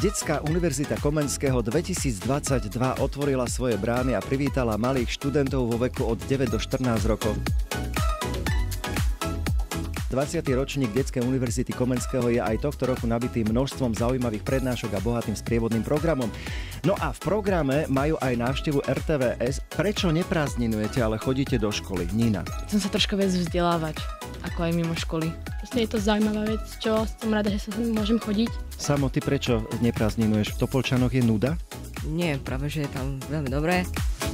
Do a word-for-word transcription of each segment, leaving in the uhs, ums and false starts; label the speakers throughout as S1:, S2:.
S1: Detská univerzita Komenského dvetisícdvadsaťdva otvorila svoje brány a privítala malých študentov vo veku od deväť do štrnásť rokov. dvadsiaty ročník Detskej univerzity Komenského je aj tohto roku nabitý množstvom zaujímavých prednášok a bohatým sprievodným programom. No a v programe majú aj návštevu er té vé es. Prečo neprázdninujete, ale chodíte do školy? Nina.
S2: Chcem sa troška viac vzdelávať, ako aj mimo školy.
S3: Je to zaujímavá vec, čo som rada, že sa môžem chodiť.
S1: Samo, ty prečo neprázdninuješ? V Topolčanoch je nuda?
S4: Nie, práve že je tam veľmi dobré.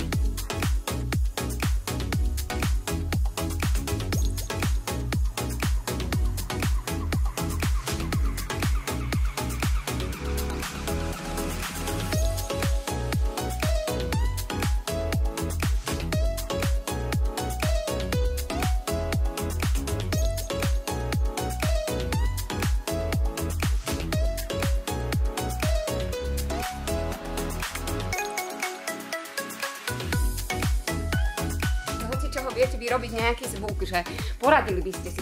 S5: Čoho viete vyrobiť nejaký zvuk, že poradili by ste si.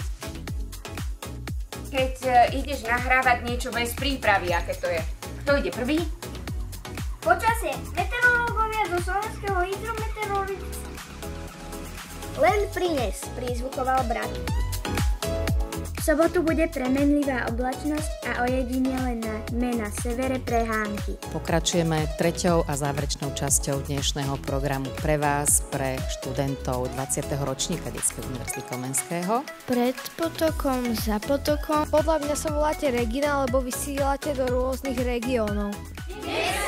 S5: Keď uh, ideš nahrávať niečo bez prípravy, aké to je? Kto ide prvý?
S6: Počasie. Meteorológovia zo Slovenského hydrometeorológiu. Len prines, prizvukoval brat. V sobotu bude premenlivá oblačnosť a ojedinelená tme na severe prehánky.
S7: Pokračujeme treťou a záverečnou časťou dnešného programu pre vás, pre študentov dvadsiateho ročníka Detskej univerzity Komenského.
S8: Pred potokom, za potokom. Podľa mňa sa voláte Regina, lebo vysielate do rôznych regiónov.